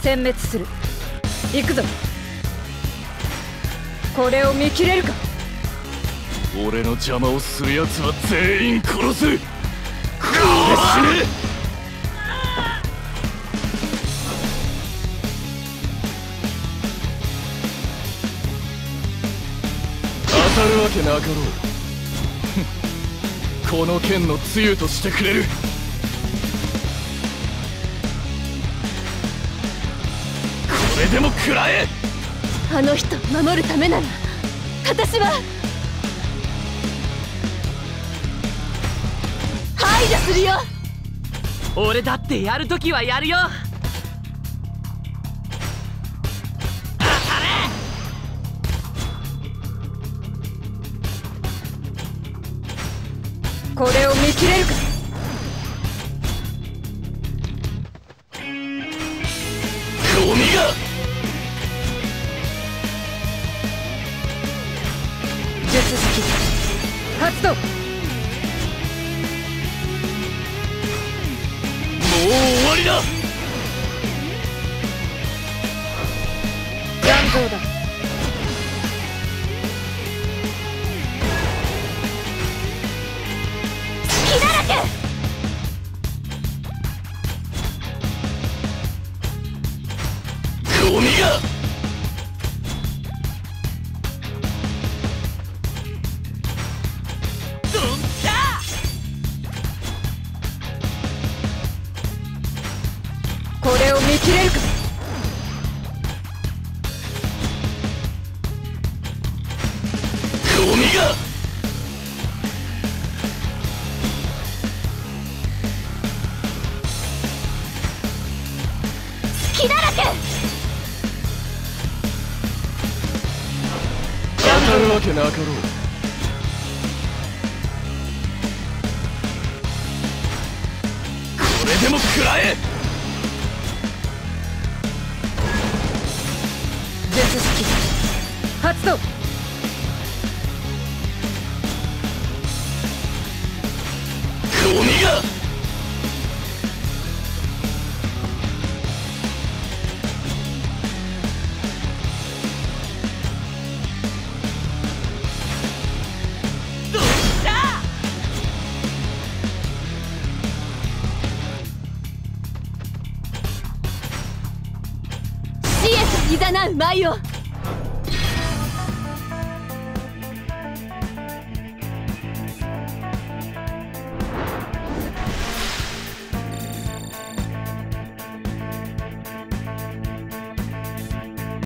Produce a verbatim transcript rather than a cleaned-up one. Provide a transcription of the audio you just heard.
殲滅する。行くぞ。これを見切れるか。 俺の邪魔をする奴は全員殺す。これで死ね。当たるわけなかろう。この剣の露としてくれる。これでも食らえ。 あの人守るためなら私は排除するよ。 俺だってやるときはやるよ。 これを見切れるか。 ゴミが術式発動。もう終わりだ。 残像だ。 隙だらけ。 ゴミがドンキャこれを見切れるか。 ゴミが隙だらけ。 当たるわけなかろう。これでも食らえ。 術式発動。 ゴミが死へと誘う舞を。